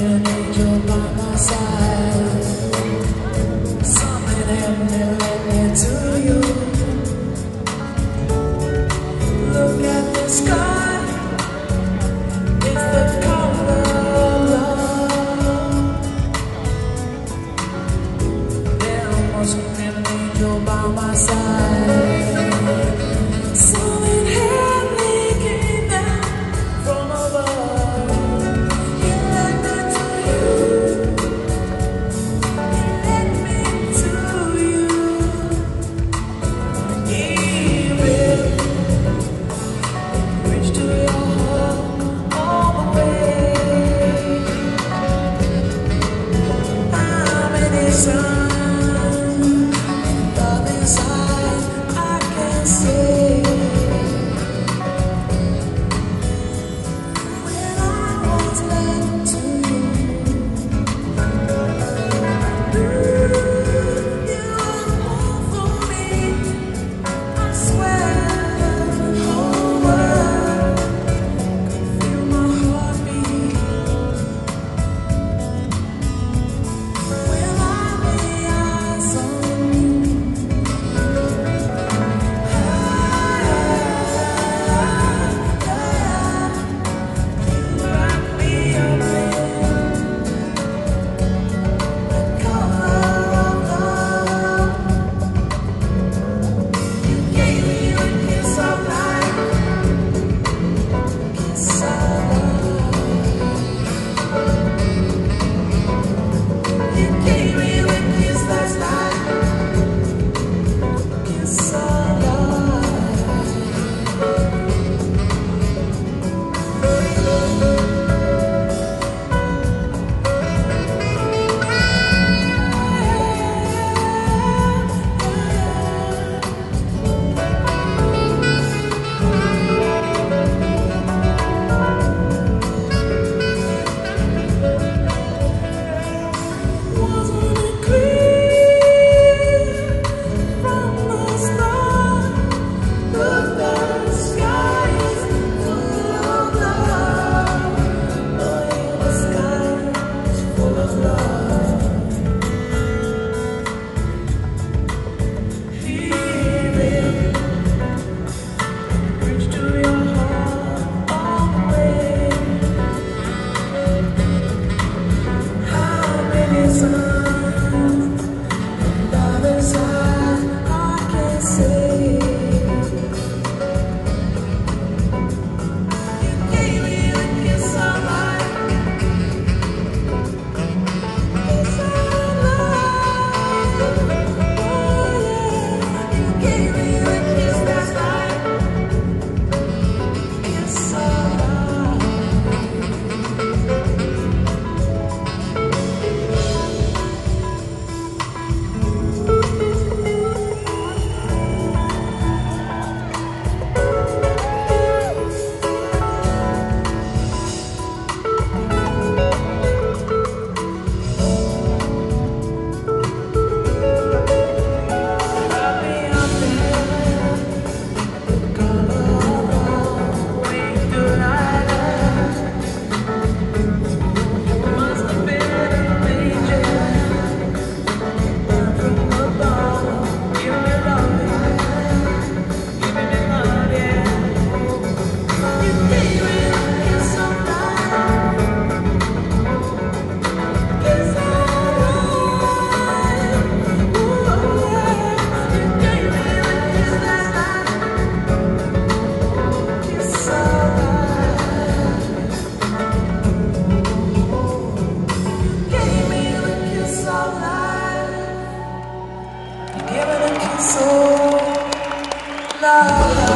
an angel by my side. Something heavenly led me to you. Look at the sky, it's the color of love. There must be an angel by my side. Something heavenly came down from above. He led me to you. He led me to you. He will reach to your heart all the way. I'm in his sun, love inside I can see. When I was led to you, you were for me. I swear the whole world could feel my heartbeat. When I lay eyes on you, you wrap me up in the color of love. You gave me a kiss of life, kiss of love. You gave me a kiss that's like kiss of love. Wasn't it clear from the start? Look, the sky is full of love. Oh, the sky is full of love. He will reach to your heart all the way. How many suns, love inside I can see. You gave me a kiss of life, kiss of love. Oh yeah, you gave me a kiss that's like kiss of love. Wrap me up in the color of love. When do I love? Must have been an angel from above. Give me love, give me love, yeah. You gave me a kiss of life, kiss of life. Ooh, yeah. You gave me a kiss that's like kiss of life. Gave me a kiss of life. You gave me a kiss of love.